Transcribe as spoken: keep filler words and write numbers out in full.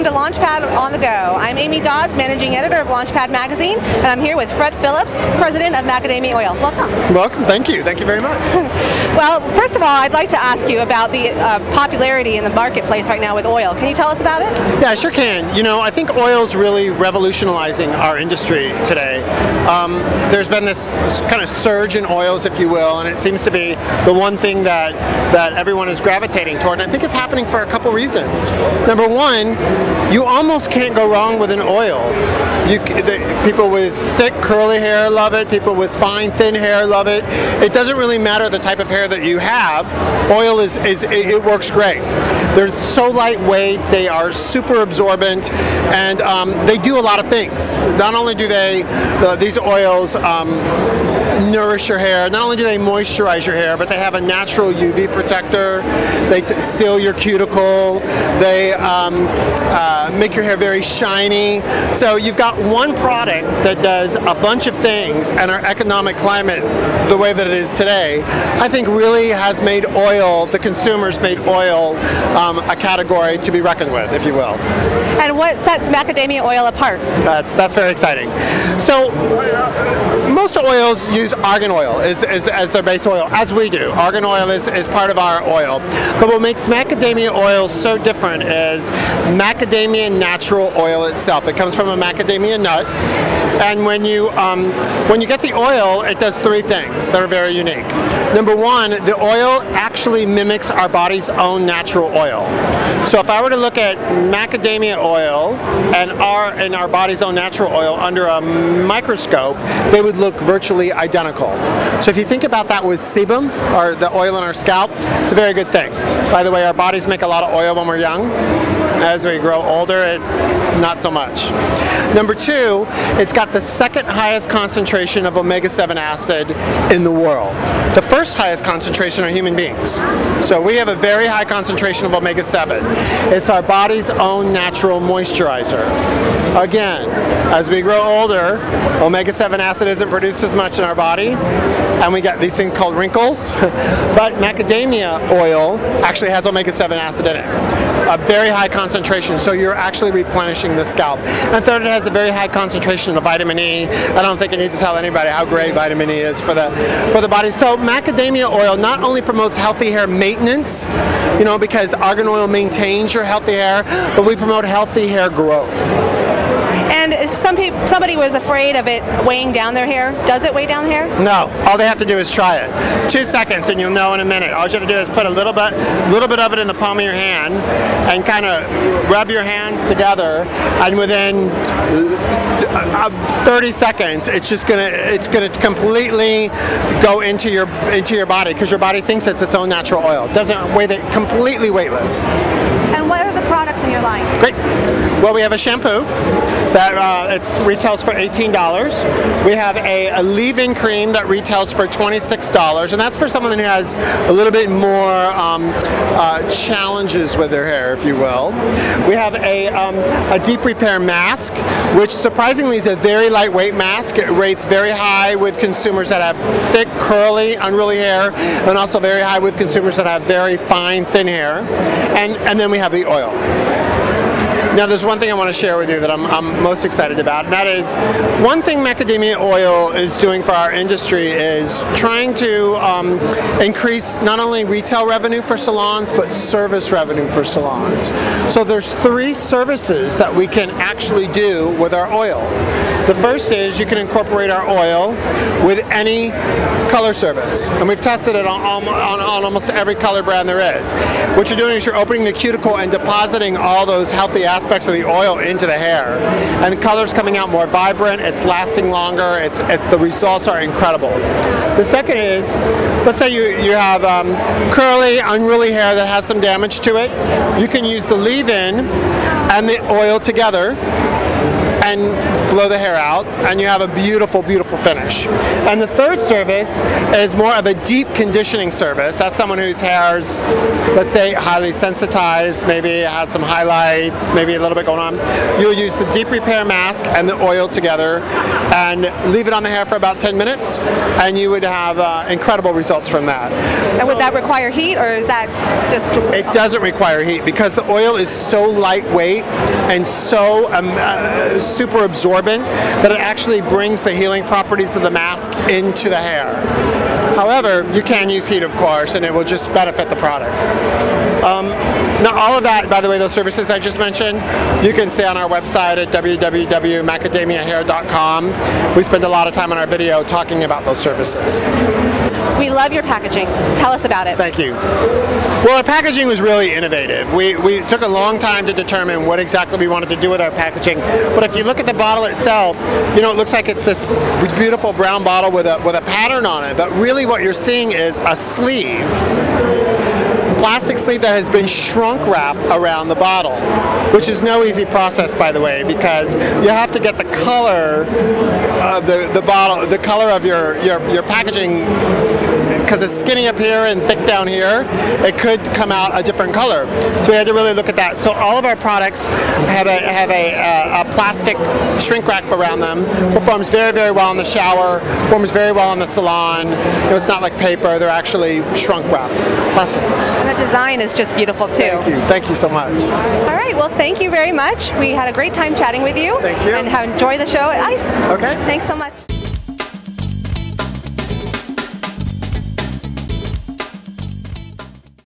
to Launchpad on the Go. I'm Amy Dawes, Managing Editor of Launchpad Magazine, and I'm here with Fred Phillips, President of Macadamia Oil. Welcome. Welcome. Thank you. Thank you very much. Well, first of all, I'd like to ask you about the uh, popularity in the marketplace right now with oil. Can you tell us about it? Yeah, I sure can. You know, I think oil's really revolutionizing our industry today. Um, there's been this kind of surge in oils, if you will, and it seems to be the one thing that, that everyone is gravitating toward, and I think it's happening for a couple reasons. Number one, you almost can't go wrong with an oil. You, the, people with thick, curly hair love it. People with fine, thin hair love it. It doesn't really matter the type of hair that you have. Oil is, is it, it works great. They're so lightweight, they are super absorbent, and um, they do a lot of things. Not only do they, uh, these oils um, nourish your hair, not only do they moisturize your hair, but they have a natural U V protector, they t seal your cuticle, they um, uh, make your hair very shiny. So you've got one product that does a bunch of things, and our economic climate, the way that it is today, I think really has made oil, the consumers made oil um, a category to be reckoned with, if you will. And what sets macadamia oil apart? That's, that's very exciting. So uh, most oils use argan oil as, as, as their base oil, as we do. Argan oil is, is part of our oil. But what makes macadamia oil so different is macadamia natural oil itself. It comes from a macadamia nut. And when you, um, when you get the oil, it does three things that are very unique. Number one, the oil actually mimics our body's own natural oil. So if I were to look at macadamia oil and our, and our body's own natural oil under a microscope, they would look virtually identical. So if you think about that with sebum, or the oil in our scalp, it's a very good thing. By the way, our bodies make a lot of oil when we're young. As we grow older, it, not so much. Number two, it's got the second highest concentration of omega seven acid in the world. The first highest concentration are human beings. So we have a very high concentration of omega seven. It's our body's own natural moisturizer. Again, as we grow older, omega seven acid isn't produced as much in our body, and we get these things called wrinkles. But macadamia oil actually has omega seven acid in it. A very high concentration, so you're actually replenishing the scalp. And third, it has a very high concentration of vitamin E. I don't think I need to tell anybody how great vitamin E is for the for the body. So macadamia oil not only promotes healthy hair maintenance, you know, because argan oil maintains your healthy hair, but we promote healthy hair growth. And if some people, somebody was afraid of it weighing down their hair, does it weigh down the hair? No. All they have to do is try it. Two seconds and you'll know in a minute. All you have to do is put a little bit, little bit of it in the palm of your hand and kind of rub your hands together, and within thirty seconds, it's just gonna, it's gonna completely go into your into your body, because your body thinks it's its own natural oil. It doesn't weigh it, completely weightless. And what are the products in your line? Great. Well, we have a shampoo that uh, it retails for eighteen dollars. We have a, a leave-in cream that retails for twenty-six dollars, and that's for someone who has a little bit more um, uh, challenges with their hair, if you will. We have a, um, a deep repair mask, which surprisingly is a very lightweight mask. It rates very high with consumers that have thick, curly, unruly hair, and also very high with consumers that have very fine, thin hair. And, and then we have the oil. Now, there's one thing I want to share with you that I'm, I'm most excited about, and that is one thing macadamia oil is doing for our industry is trying to um, increase not only retail revenue for salons, but service revenue for salons. So there's three services that we can actually do with our oil. The first is you can incorporate our oil with any color service, and we've tested it on, on, on almost every color brand there is. What you're doing is you're opening the cuticle and depositing all those healthy aspects of the oil into the hair, and the color's coming out more vibrant, it's lasting longer, it's, it's the results are incredible. The second is, let's say you, you have um, curly, unruly hair that has some damage to it. You can use the leave-in and the oil together, and blow the hair out, and you have a beautiful, beautiful finish. And the third service is more of a deep conditioning service. That's someone whose hair's, let's say, highly sensitized, maybe has some highlights, maybe a little bit going on. You'll use the deep repair mask and the oil together and leave it on the hair for about ten minutes, and you would have uh, incredible results from that. And so, would that require heat, or is that just... It doesn't require heat because the oil is so lightweight and so um, uh, super absorbent that it actually brings the healing properties of the mask into the hair. However, you can use heat, of course, and it will just benefit the product. Um, now, all of that, by the way, those services I just mentioned, you can see on our website at w w w dot macadamia hair dot com. We spend a lot of time on our video talking about those services. We love your packaging. Tell us about it. Thank you. Well, our packaging was really innovative. We, we took a long time to determine what exactly we wanted to do with our packaging. But if you look at the bottle itself, you know, it looks like it's this beautiful brown bottle with a, with a pattern on it. But really what you're seeing is a sleeve. Plastic sleeve that has been shrunk wrap around the bottle, which is no easy process, by the way, because you have to get the color of the, the bottle, the color of your, your, your packaging, because it's skinny up here and thick down here, it could come out a different color. So we had to really look at that. So all of our products have a, have a, a, a plastic shrink wrap around them, performs very, very well in the shower, performs very well in the salon. You know, it's not like paper, they're actually shrunk wrap, plastic. And the design is just beautiful too. Thank you. Thank you so much. All right, well, thank you very much. We had a great time chatting with you. Thank you. And have enjoyed the show at ICE. Okay. Thanks so much.